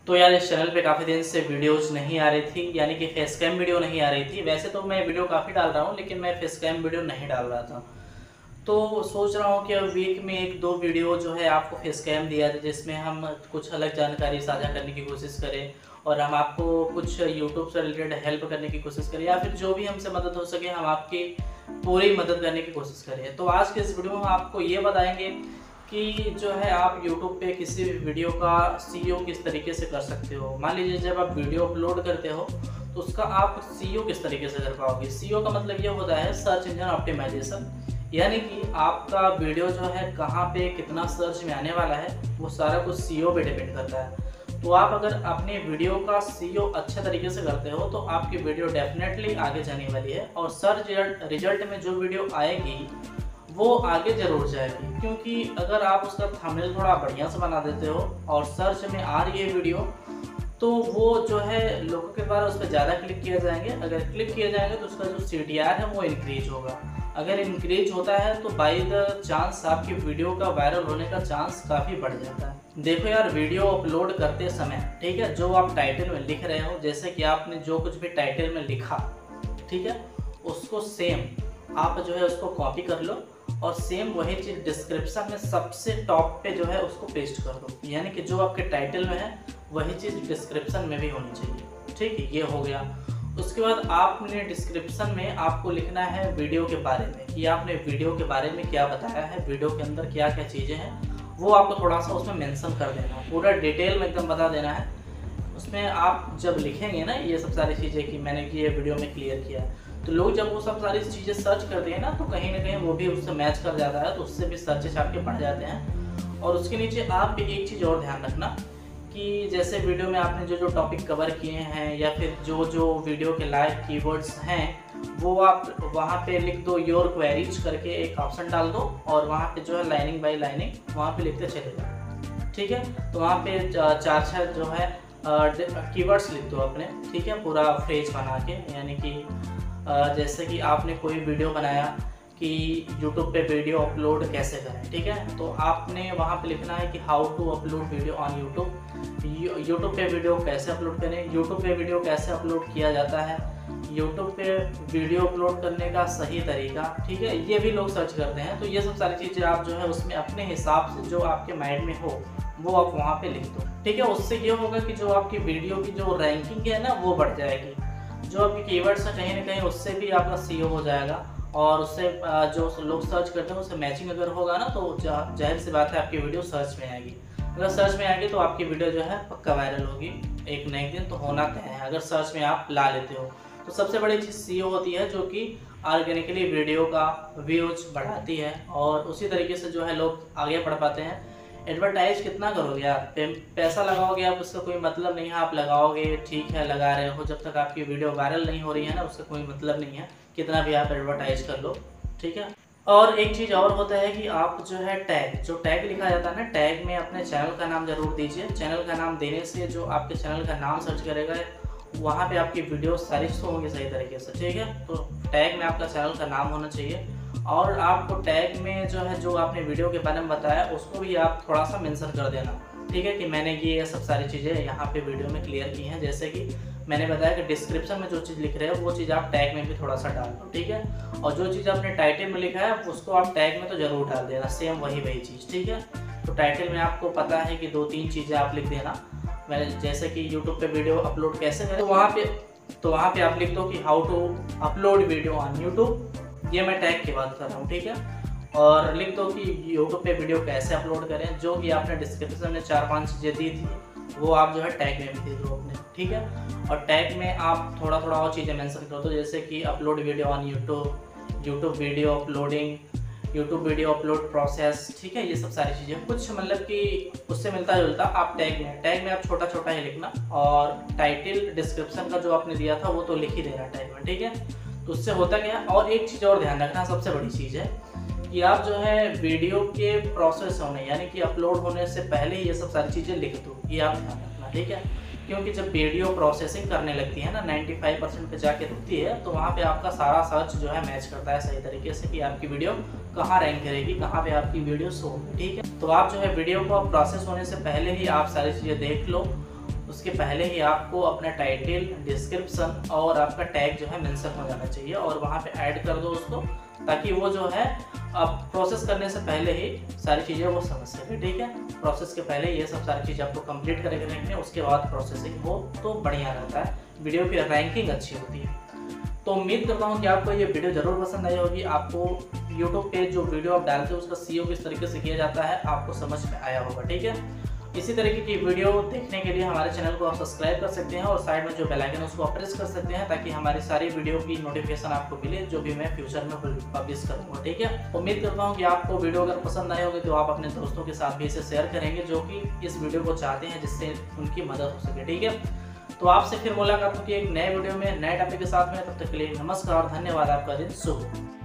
तो यार इस चैनल पे काफ़ी दिन से वीडियोज़ नहीं आ रही थी, यानी कि फेस कैम वीडियो नहीं आ रही थी। वैसे तो मैं वीडियो काफ़ी डाल रहा हूँ, लेकिन मैं फेस कैम वीडियो नहीं डाल रहा था। तो सोच रहा हूँ कि अब वीक में 1-2 वीडियो जो है आपको फेस कैम दिया जाए, जिसमें हम कुछ अलग जानकारी साझा करने की कोशिश करें और हम आपको कुछ यूट्यूब से रिलेटेड हेल्प करने की कोशिश करें, या फिर जो भी हमसे मदद हो सके हम आपकी पूरी मदद करने की कोशिश करें। तो आज के इस वीडियो में हम आपको ये बताएंगे कि जो है आप YouTube पे किसी भी वीडियो का SEO किस तरीके से कर सकते हो। मान लीजिए जब आप वीडियो अपलोड करते हो तो उसका आप SEO किस तरीके से कर पाओगे। SEO का मतलब ये होता है सर्च इंजन ऑप्टिमाइजेशन, यानी कि आपका वीडियो जो है कहाँ पे कितना सर्च में आने वाला है, वो सारा कुछ SEO पे डिपेंड करता है। तो आप अगर अपने वीडियो का SEO अच्छे तरीके से करते हो तो आपकी वीडियो डेफिनेटली आगे जाने वाली है, और सर्च रिजल्ट में जो वीडियो आएगी वो आगे जरूर जाएगी। क्योंकि अगर आप उसका थंबनेल थोड़ा बढ़िया से बना देते हो और सर्च में आ रही है वीडियो, तो वो जो है लोगों के द्वारा उस पर ज़्यादा क्लिक किए जाएंगे। अगर क्लिक किए जाएंगे तो उसका जो CTR है वो इंक्रीज होगा। अगर इंक्रीज होता है तो बाय द चांस आपकी वीडियो का वायरल होने का चांस काफ़ी बढ़ जाता है। देखो यार, वीडियो अपलोड करते समय, ठीक है, जो आप टाइटल में लिख रहे हो, जैसे कि आपने जो कुछ भी टाइटल में लिखा, ठीक है, उसको सेम आप जो है उसको कॉपी कर लो और सेम वही चीज़ डिस्क्रिप्शन में सबसे टॉप पे जो है उसको पेस्ट कर दो। यानी कि जो आपके टाइटल में है वही चीज़ डिस्क्रिप्शन में भी होनी चाहिए। ठीक है, ये हो गया। उसके बाद आपने डिस्क्रिप्शन में आपको लिखना है वीडियो के बारे में, कि आपने वीडियो के बारे में क्या बताया है, वीडियो के अंदर क्या क्या चीज़ें हैं, वो आपको थोड़ा सा उसमें मेंशन कर देना, पूरा डिटेल में एकदम बता देना है। उसमें आप जब लिखेंगे ना ये सब सारी चीज़ें कि मैंने ये वीडियो में क्लियर किया है, तो लोग जब वो सब सारी चीज़ें सर्च करते हैं ना तो कहीं ना कहीं वो भी उससे मैच कर जाता है, तो उससे भी सर्चेस आपके बढ़ जाते हैं। और उसके नीचे आप भी एक चीज़ और ध्यान रखना कि जैसे वीडियो में आपने जो टॉपिक कवर किए हैं या फिर जो वीडियो के लायक कीवर्ड्स हैं, वो आप वहाँ पे लिख दो। योर क्वेरीज करके एक ऑप्शन डाल दो और वहाँ पे जो है लाइनिंग बाय लाइनिंग वहाँ पे लिखते चले जाओ। ठीक है, तो वहाँ पे 4-6 जो है कीवर्ड्स लिख दो अपने, ठीक है, पूरा फ्रेज बना के। यानी कि जैसे कि आपने कोई वीडियो बनाया कि YouTube पे वीडियो अपलोड कैसे करें, ठीक है, तो आपने वहाँ पे लिखना है कि how to upload video on YouTube पे वीडियो कैसे अपलोड करें, YouTube पे वीडियो कैसे अपलोड किया जाता है, YouTube पे वीडियो अपलोड करने का सही तरीका, ठीक है, ये भी लोग सर्च करते हैं। तो ये सब सारी चीज़ें आप जो है उसमें अपने हिसाब से जो आपके माइंड में हो वो आप वहाँ पे लिख दो। ठीक है, उससे ये होगा कि जो आपकी वीडियो की जो रैंकिंग है ना वो बढ़ जाएगी। जो आपके कीवर्ड्स हैं कहीं ना कहीं उससे भी आपका SEO हो जाएगा, और उससे जो लोग सर्च करते हैं उससे मैचिंग अगर होगा ना तो जाहिर सी बात है आपकी वीडियो सर्च में आएगी। अगर सर्च में आएगी तो आपकी वीडियो जो है पक्का वायरल होगी एक न एक दिन, तो होना तय है अगर सर्च में आप ला लेते हो। तो सबसे बड़ी चीज़ SEO होती है, जो कि ऑर्गेनिकली वीडियो का व्यूज बढ़ाती है, और उसी तरीके से जो है लोग आगे बढ़ पाते हैं। एडवर्टाइज कितना करोगे आप, पैसा लगाओगे आप, उसका कोई मतलब नहीं है। आप लगाओगे, ठीक है, लगा रहे हो, जब तक आपकी वीडियो वायरल नहीं हो रही है ना उसका कोई मतलब नहीं है, कितना भी आप एडवर्टाइज कर लो। ठीक है, और एक चीज़ और होता है कि आप जो है जो टैग लिखा जाता है ना, टैग में अपने चैनल का नाम जरूर दीजिए। चैनल का नाम देने से जो आपके चैनल का नाम सर्च करेगा वहाँ पे आपकी वीडियो सारी शो होंगी सही तरीके से। ठीक है, तो टैग में आपका चैनल का नाम होना चाहिए, और आपको टैग में जो है जो आपने वीडियो के बारे में बताया उसको भी आप थोड़ा सा मेंशन कर देना। ठीक है, कि मैंने ये सब सारी चीज़ें यहाँ पे वीडियो में क्लियर की हैं। जैसे कि मैंने बताया कि डिस्क्रिप्शन में जो चीज़ लिख रहे हो वो चीज़ आप टैग में भी थोड़ा सा डाल दो। ठीक है, और जो चीज़ आपने टाइटल में लिखा है उसको आप टैग में तो ज़रूर डाल देना, सेम वही चीज़। ठीक है, तो टाइटल में आपको पता है कि 2-3 चीज़ें आप लिख देना। मैंने जैसे कि यूट्यूब पे वीडियो अपलोड कैसे करें, तो वहाँ पे आप लिख दो कि how to upload video on YouTube, ये मैं टैग की बात कर रहा हूँ। ठीक है, और लिख दो कि यूट्यूब पे वीडियो कैसे अपलोड करें। जो कि आपने डिस्क्रिप्शन में 4-5 चीज़ें दी थी वो आप जो है टैग में भी दे दो अपने। ठीक है, और टैग में आप थोड़ा और चीज़ें मेंशन कर दो, जैसे कि upload video on YouTube video uploading, YouTube video upload process. ठीक है, ये सब सारी चीज़ें कुछ मतलब कि उससे मिलता जुलता आप टैग में आप छोटा ही लिखना, और टाइटल डिस्क्रिप्शन का जो आपने दिया था वो तो लिख ही देना टैग में। ठीक है, तो उससे होता क्या है। और एक चीज़ और ध्यान रखना, सबसे बड़ी चीज़ है कि आप जो है वीडियो के प्रोसेस होने यानी कि अपलोड होने से पहले ये सब सारी चीज़ें लिख दो, ये आप ध्यान रखना। ठीक है, क्योंकि जब वीडियो प्रोसेसिंग करने लगती है ना 95% पे जाके रुकती है, तो वहाँ पे आपका सारा सर्च जो है मैच करता है सही तरीके से कि आपकी वीडियो कहाँ रैंक करेगी, कहाँ पे आपकी वीडियो शो होगी। ठीक है, तो आप जो है वीडियो को प्रोसेस होने से पहले ही आप सारी चीज़ें देख लो उसके पहले ही आपको अपना टाइटल, डिस्क्रिप्शन और आपका टैग जो है मेंशन हो जाना चाहिए और वहाँ पे ऐड कर दो उसको, ताकि वो जो है अब प्रोसेस करने से पहले ही सारी चीज़ें वो समझ सके। ठीक है, प्रोसेस के पहले ये सब सारी चीज़ें आपको कंप्लीट करके रखनी है, उसके बाद प्रोसेसिंग हो तो बढ़िया रहता है, वीडियो की रैंकिंग अच्छी होती है। तो उम्मीद करता हूँ कि आपको ये वीडियो ज़रूर पसंद आई होगी। आपको यूट्यूब पे जो वीडियो आप डालते हो उसका सीईओ किस तरीके से किया जाता है आपको समझ में आया होगा। ठीक है, इसी तरीके की वीडियो देखने के लिए हमारे चैनल को आप सब्सक्राइब कर सकते हैं और साइड में जो बेल आइकन है उसको आप प्रेस कर सकते हैं, ताकि हमारी सारी वीडियो की नोटिफिकेशन आपको मिले जो भी मैं फ्यूचर में पब्लिश करूँगा। ठीक है, उम्मीद करता हूँ कि आपको वीडियो अगर पसंद आए होगी तो आप अपने दोस्तों के साथ भी इसे शेयर करेंगे जो कि इस वीडियो को चाहते हैं, जिससे उनकी मदद हो सके। ठीक है, तो आपसे फिर मुलाकात होगी एक नए वीडियो में नए टॉपिक के साथ में। तब तक के लिए नमस्कार, धन्यवाद, आपका दिन शुभ हो।